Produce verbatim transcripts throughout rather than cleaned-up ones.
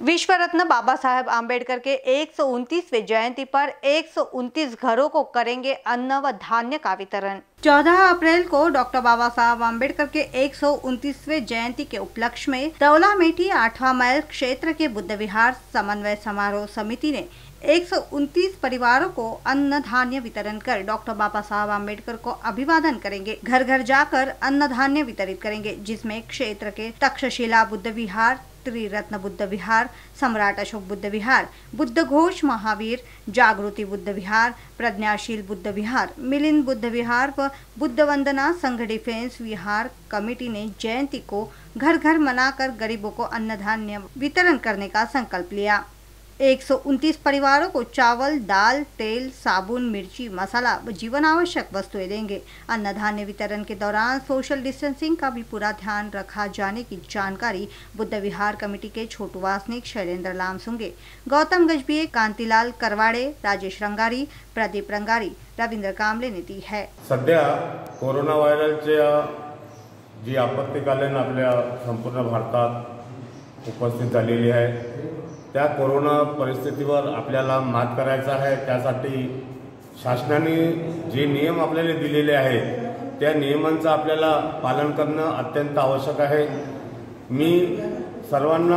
विश्व रत्न बाबा साहेब आम्बेडकर के एक सौ उनतीसवें जयंती पर एक सौ उनतीस घरों को करेंगे अन्न व धान्य का वितरण। चौदह अप्रैल को डॉक्टर बाबा साहेब आम्बेडकर के एक सौ उनतीसवें जयंती के उपलक्ष्य में दौलामेटी आठवां माइल क्षेत्र के बुद्ध विहार समन्वय समारोह समिति ने एक सौ उनतीस परिवारों को अन्न धान्य वितरण कर डॉक्टर बाबा साहेब आम्बेडकर को अभिवादन करेंगे। घर घर जाकर अन्न धान्य वितरित करेंगे, जिसमें क्षेत्र के तक्षशिला बुद्ध विहार, त्रिरत्न बुद्ध विहार, सम्राट अशोक बुद्ध विहार, बुद्ध घोष महावीर, जागृति बुद्ध विहार, प्रज्ञाशील बुद्ध विहार, मिलिंद बुद्ध विहार व बुद्ध वंदना संघ डिफेंस विहार कमेटी ने जयंती को घर घर मनाकर गरीबों को अन्न धान्य वितरण करने का संकल्प लिया। एक सौ उनतीस परिवारों को चावल, दाल, तेल, साबुन, मिर्ची, मसाला व जीवन आवश्यक वस्तुएं देंगे। अन्न धान्य वितरण के दौरान सोशल डिस्टेंसिंग का भी पूरा ध्यान रखा जाने की जानकारी बुद्ध विहार कमेटी के छोटू वासनिक, शैलेंद्र लामसुंगे, गौतम गजबिये, कांतिलाल करवाड़े, राजेश रंगारी, प्रदीप रंगारी, रविंद्र कांबळे ने दी है। सध्या कोरोना व्हायरलच्या जी आपत्कालीन आपल्या संपूर्ण भारतात उपस्थित झालेली आहे, त्या कोरोना परिस्थितीवर आपल्याला मात करायचा आहे। त्यासाठी शासनाने जे नियम आपल्याला दिलेले आहेत त्या नियमांचं आपल्याला पालन करणं अत्यंत आवश्यक आहे। मी सर्वांना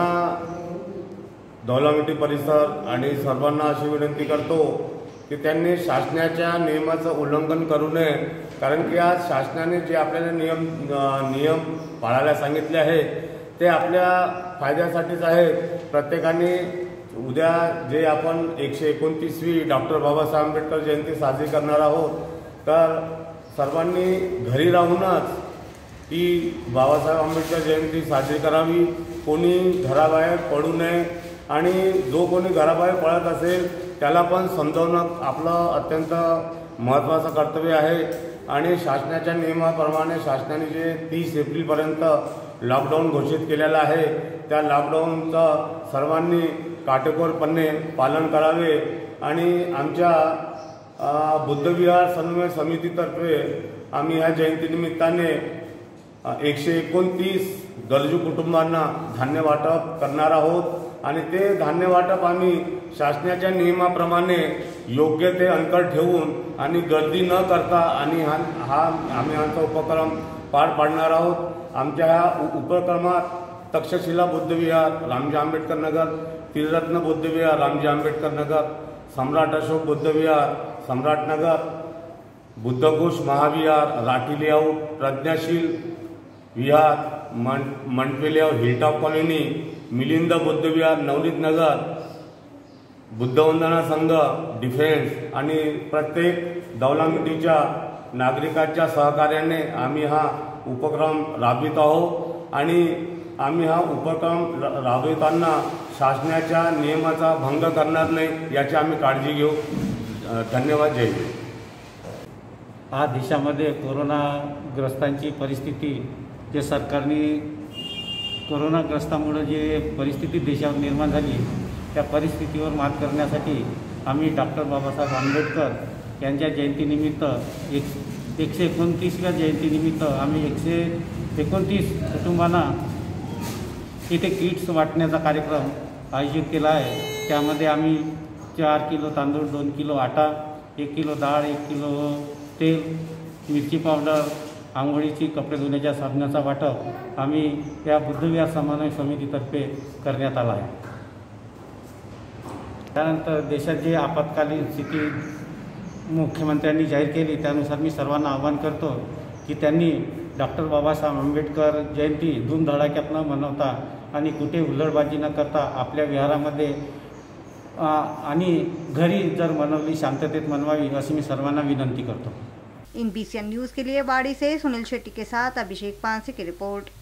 दौलामेटी परिसर आणि सर्वांना अशी विनंती करतो की त्यांनी शासनाच्या नियमाचं उल्लंघन करू नये, कारण की आज शासनाने जे आपल्याला नियम नियम पाळायला सांगितले आहेत ते आपल्या फायद्यासाठीच आहे। प्रत्येकाने उद्या जे आपण एकशे एकोणतीसवी डॉक्टर बाबासाहेब आंबेडकर जयंती साजरी करणार आहोत, तर सर्वांनी घरी राहूनच ही बाबासाहेब आंबेडकर जयंती साजरी करावी। कोणी घराबाहेर पडू नये आणि जो कोणी घराबाहेर पडत असेल त्याला पण समजावणं आपलं अत्यंत महत्त्वाचं कर्तव्य आहे। आणि शासनाच्या नियमाप्रमाणे शासनाने जे तीस एप्रिलपर्यंत लॉकडाऊन घोषित केलेला आहे त्या लॉकडाऊनचं सर्वांनी काटेकोरपणे पालन करावे। आणि आमच्या बुद्धविहार समन्वय समितीतर्फे आम्ही या जयंतीनिमित्ताने एकशे एकोणतीस गरजू कुटुंबांना धान्य वाटप करणार आहोत आणि ते धान्य वाटप आम्ही शासनाच्या नियमाप्रमाणे योग्य ते अंतर ठेवून आणि गर्दी न करता आणि हा हा आम्ही आमचा उपक्रम पार पाडणार आहोत। आमच्या ह्या उपक्रमात Takshashila Buddha Vihar, Ramji Ambedkar Nagar, Triratna Buddha Vihar, Ramji Ambedkar Nagar, Samrat Ashok Buddha Vihar, Samrat Nagar, Buddha Ghosh Mahavihar, Rathi layout, Pragyasheel Vihar, Mandape layout, hilltop colony, Milind Buddha Vihar, Navneet Nagar, Buddha Vandana Sangh defence आणि प्रत्येक दौलामेटीच्या नागरिकांच्या सहकार्याने आम्ही हा उपक्रम राबवित आहोत। आणि आम्ही हा उपक्रम राबविताना शासनाच्या नियमाचा भंग करणार नाही याची आम्ही काळजी घेऊ। धन्यवाद। जय हिंद। आज देशामध्ये कोरोनाग्रस्तांची परिस्थिती, जे सरकारने कोरोनाग्रस्तामुळे जे परिस्थिती देशावर निर्माण झाली त्या परिस्थितीवर मात करण्यासाठी आम्ही डॉक्टर बाबासाहेब आंबेडकर यांच्या जयंतीनिमित्त एक एकशे एकोणतीसव्या जयंतीनिमित्त आम्ही एकशे एकोणतीस कुटुंबांना इथे किट्स वाटण्याचा कार्यक्रम आयोजित केला आहे। त्यामध्ये आम्ही चार किलो तांदूळ, दोन किलो आटा, एक किलो डाळ, एक किलो तेल, मिरची पावडर, आंघोळीची, कपडे धुण्याच्या साबणाचा वाटप आम्ही या बुद्धविहार समन्वय समितीतर्फे करण्यात आला आहे। त्यानंतर देशात जे आपत्कालीन स्थिती मुख्यमंत्र्यांनी जाहीर केली त्यानुसार मी सर्वांना आवाहन करतो की त्यांनी डॉक्टर बाबासाहेब आंबेडकर जयंती धूमधडाक्यात न मनवता आणि कुठे हुल्लडबाजी न करता आपल्या विहारामध्ये आणि घरी जर मनवली शांततेत मनवावी अशी मी सर्वांना विनंती करतो। इनबीसीएन न्यूज़ के लिए बाड़ी से सुनील शेट्टी के साथ अभिषेक पांसे की रिपोर्ट।